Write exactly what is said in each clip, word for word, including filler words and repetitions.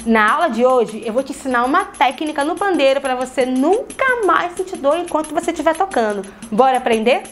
Na aula de hoje eu vou te ensinar uma técnica no pandeiro para você nunca mais sentir dor enquanto você estiver tocando. Bora aprender?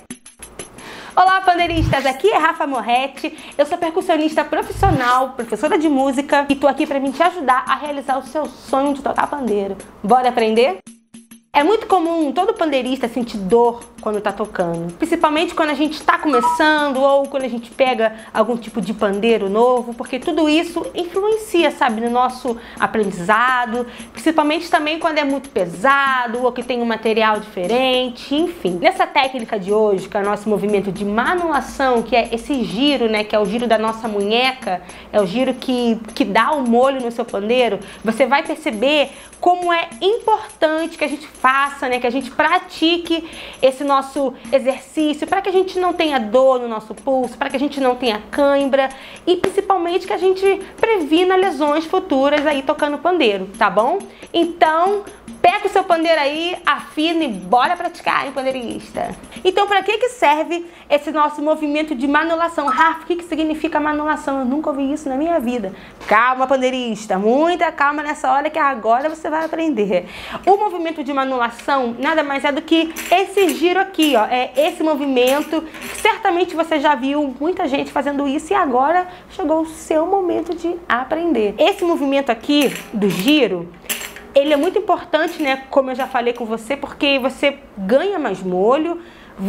Olá, pandeiristas! Aqui é Rafa Moretti, eu sou percussionista profissional, professora de música e tô aqui para me te ajudar a realizar o seu sonho de tocar pandeiro. Bora aprender? É muito comum todo pandeirista sentir dor quando tá tocando, principalmente quando a gente está começando ou quando a gente pega algum tipo de pandeiro novo, porque tudo isso influencia, sabe, no nosso aprendizado, principalmente também quando é muito pesado ou que tem um material diferente, enfim. Nessa técnica de hoje, que é o nosso movimento de manulação, que é esse giro, né, que é o giro da nossa munheca, é o giro que, que dá o molho no seu pandeiro, você vai perceber como é importante que a gente faça, né, que a gente pratique esse nosso exercício para que a gente não tenha dor no nosso pulso, para que a gente não tenha cãibra e principalmente que a gente previna lesões futuras aí tocando pandeiro, tá bom? Então, pega o seu pandeiro aí, afina e bora praticar, hein, pandeirista? Então, para que que serve esse nosso movimento de manulação? Rafa, o que que significa manulação? Eu nunca ouvi isso na minha vida. Calma, pandeirista, muita calma nessa hora que agora você vai aprender. O movimento de manulação nada mais é do que esse giro aqui, ó. É esse movimento. Certamente você já viu muita gente fazendo isso e agora chegou o seu momento de aprender. Esse movimento aqui do giro, ele é muito importante, né, como eu já falei com você, porque você ganha mais molho,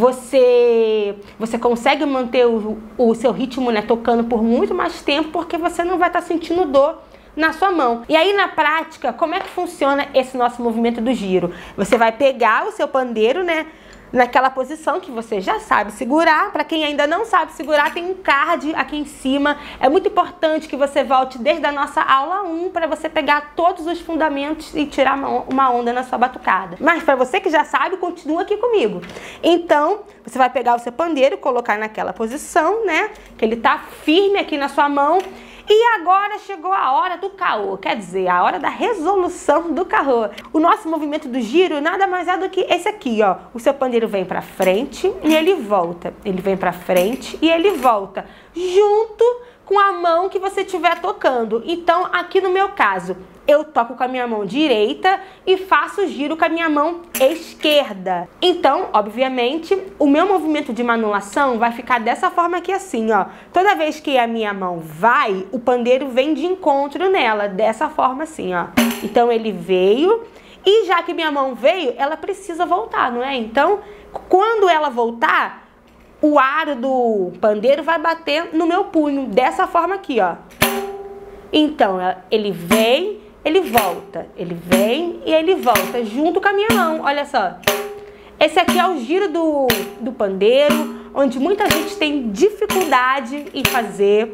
você, você consegue manter o, o seu ritmo, né, tocando por muito mais tempo, porque você não vai estar sentindo dor na sua mão. E aí na prática, como é que funciona esse nosso movimento do giro? Você vai pegar o seu pandeiro, né, naquela posição que você já sabe segurar. Para quem ainda não sabe segurar, tem um card aqui em cima. É muito importante que você volte desde a nossa aula um para você pegar todos os fundamentos e tirar uma onda na sua batucada. Mas para você que já sabe, continua aqui comigo. Então, você vai pegar o seu pandeiro, colocar naquela posição, né, que ele tá firme aqui na sua mão. E agora chegou a hora do caô, quer dizer, a hora da resolução do caô. O nosso movimento do giro nada mais é do que esse aqui, ó. O seu pandeiro vem pra frente e ele volta. Ele vem pra frente e ele volta, junto com a mão que você estiver tocando. Então, aqui no meu caso, eu toco com a minha mão direita e faço o giro com a minha mão esquerda. Então, obviamente, o meu movimento de manulação vai ficar dessa forma aqui assim, ó. Toda vez que a minha mão vai, o pandeiro vem de encontro nela, dessa forma assim, ó. Então, ele veio e já que minha mão veio, ela precisa voltar, não é? Então, quando ela voltar, o aro do pandeiro vai bater no meu punho, dessa forma aqui, ó. Então, ele vem, ele volta, ele vem e ele volta, junto com a minha mão, olha só. Esse aqui é o giro do, do pandeiro, onde muita gente tem dificuldade em fazer.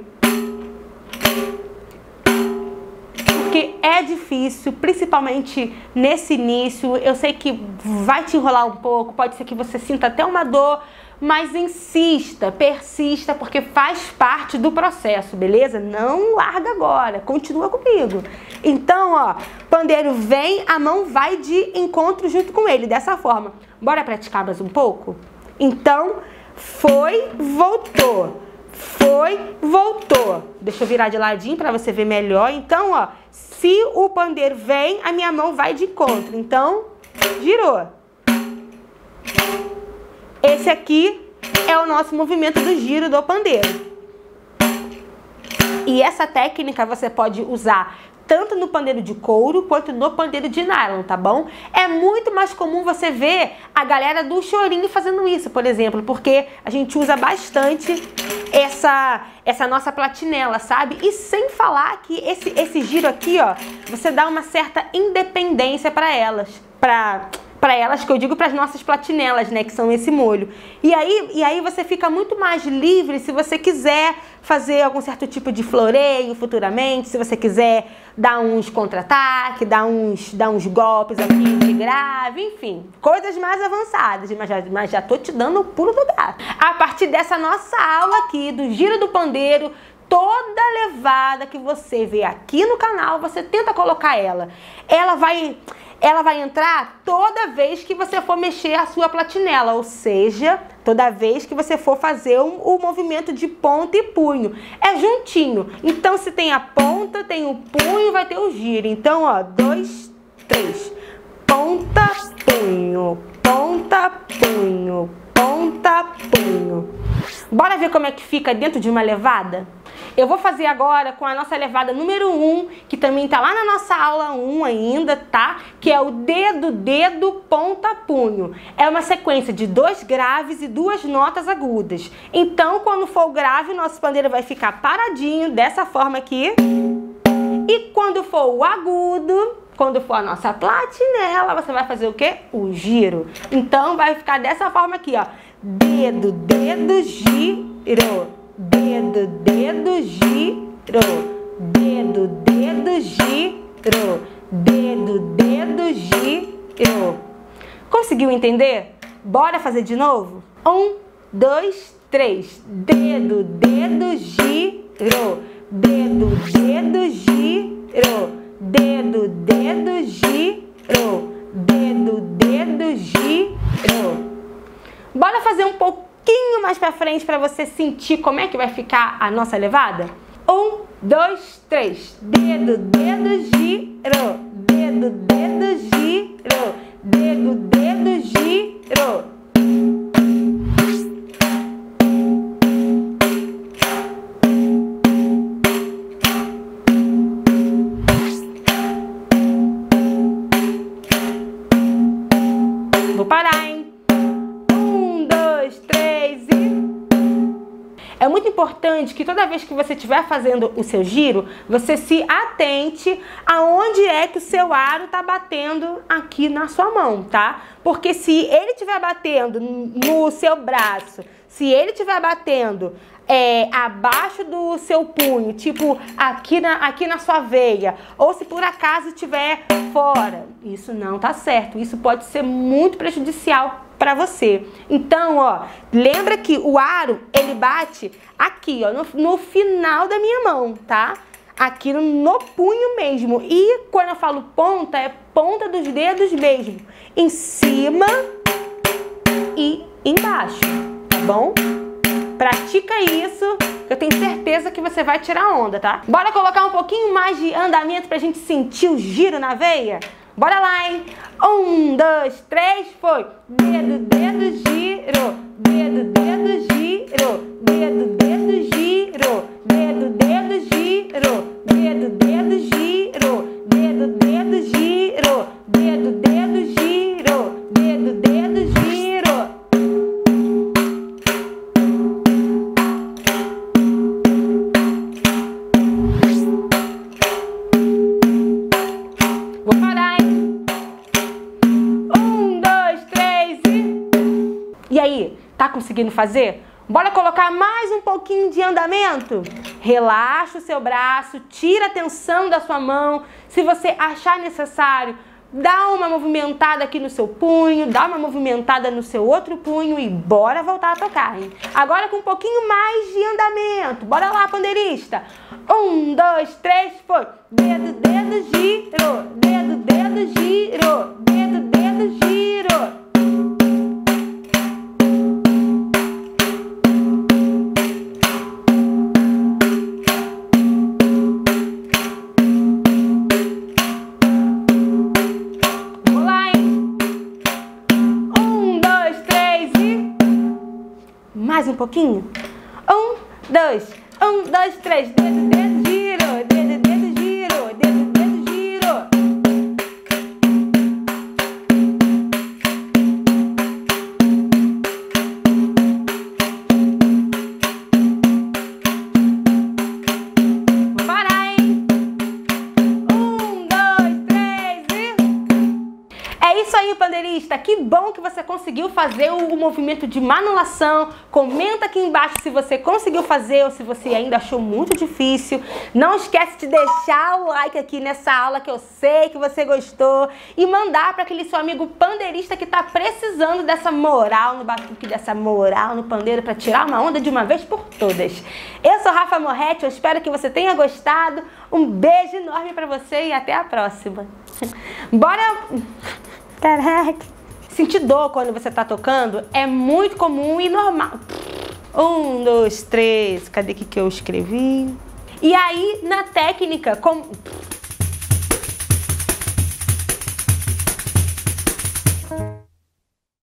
Porque é difícil, principalmente nesse início. Eu sei que vai te enrolar um pouco, pode ser que você sinta até uma dor, mas insista, persista, porque faz parte do processo, beleza? Não larga agora, continua comigo. Então, ó, pandeiro vem, a mão vai de encontro junto com ele, dessa forma. Bora praticar mais um pouco? Então, foi, voltou. Foi, voltou. Deixa eu virar de ladinho para você ver melhor. Então, ó, se o pandeiro vem, a minha mão vai de encontro. Então, girou. Esse aqui é o nosso movimento do giro do pandeiro. E essa técnica você pode usar tanto no pandeiro de couro quanto no pandeiro de nylon, tá bom? É muito mais comum você ver a galera do chorinho fazendo isso, por exemplo, porque a gente usa bastante essa, essa nossa platinela, sabe? E sem falar que esse, esse giro aqui, ó, você dá uma certa independência para elas, para... para elas, que eu digo para as nossas platinelas, né, que são esse molho. E aí, e aí você fica muito mais livre se você quiser fazer algum certo tipo de floreio futuramente, se você quiser dar uns contra-ataques, dar uns, dar uns golpes aqui de grave, enfim, coisas mais avançadas, mas já, mas já tô te dando o pulo do gato. A partir dessa nossa aula aqui, do giro do pandeiro, toda levada que você vê aqui no canal, você tenta colocar ela. Ela vai... ela vai entrar toda vez que você for mexer a sua platinela, ou seja, toda vez que você for fazer o um, um movimento de ponta e punho. É juntinho. Então, se tem a ponta, tem o punho, vai ter o giro. Então, ó, dois, três. Ponta, punho, ponta, punho, ponta, punho. Bora ver como é que fica dentro de uma levada? Eu vou fazer agora com a nossa levada número um, que também tá lá na nossa aula um ainda, tá? Que é o dedo, dedo, ponta, punho. É uma sequência de dois graves e duas notas agudas. Então, quando for o grave, nosso pandeiro vai ficar paradinho, dessa forma aqui. E quando for o agudo, quando for a nossa platinela, você vai fazer o quê? O giro. Então, vai ficar dessa forma aqui, ó. Dedo, dedo, giro. Dedo, dedo, giro. Dedo, dedo, giro. Dedo, dedo, giro. Conseguiu entender? Bora fazer de novo? Um, dois, três. Dedo, dedo, giro. Dedo, dedo, giro. Dedo, dedo, giro. Dedo, dedo, giro. Bora fazer um pouquinho mais pra frente pra você sentir como é que vai ficar a nossa levada? Um, dois, três. Dedo, dedo, giro. Dedo, dedo, giro. Dedo, dedo, giro. Vou parar, hein? Um, dois, três e... É muito importante que toda vez que você estiver fazendo o seu giro, você se atente aonde é que o seu aro está batendo aqui na sua mão, tá? Porque se ele estiver batendo no seu braço, se ele estiver batendo é, abaixo do seu punho, tipo aqui na, aqui na sua veia, ou se por acaso estiver fora, isso não tá certo. Isso pode ser muito prejudicial para você. Então, ó, lembra que o aro, ele bate aqui, ó, no, no final da minha mão, tá? Aqui no, no punho mesmo. E quando eu falo ponta, é ponta dos dedos mesmo. Em cima e embaixo, tá bom? Pratica isso, eu tenho certeza que você vai tirar onda, tá? Bora colocar um pouquinho mais de andamento pra gente sentir o giro na veia? Bora lá, hein? Um, dois, três, foi! Dedo, dedo, giro. Dedo, dedo, giro. Dedo, dedo, giro. Dedo, dedo, giro. Dedo, dedo, giro. Dedo, dedo, giro. Dedo, dedo, giro. Dedo, dedo, giro. Vou parar, hein? Um, dois, três e... E aí, tá conseguindo fazer? Bora colocar mais um pouquinho de andamento? Relaxa o seu braço, tira a tensão da sua mão. Se você achar necessário, dá uma movimentada aqui no seu punho, dá uma movimentada no seu outro punho e bora voltar a tocar, hein? Agora com um pouquinho mais de andamento. Bora lá, pandeirista! Um, dois, três, foi! Dedo, dedo, giro! Dedo, dedo, giro! Dedo, dedo, giro! Vamos lá, hein? Um, dois, três e... Mais um pouquinho? Um, dois, um, dois, três, dedo, dedo, giro, dedo, dedo, giro, dedo, dedo, giro. Vou parar, hein? Um, dois, três e... É isso aí, pandeirista! Que bom que você conseguiu fazer o, o movimento de manulação. Comenta aqui embaixo se você conseguiu fazer ou se você ainda achou muito difícil. Não esquece de deixar o like aqui nessa aula, que eu sei que você gostou, e mandar para aquele seu amigo pandeirista que está precisando dessa moral no batuque, dessa moral no pandeiro, para tirar uma onda de uma vez por todas. Eu sou Rafa Moretti, eu espero que você tenha gostado. Um beijo enorme para você e até a próxima! Bora... Caraca. Sentir dor quando você tá tocando é muito comum e normal. Um, dois, três. Cadê que que eu escrevi? E aí, na técnica, como...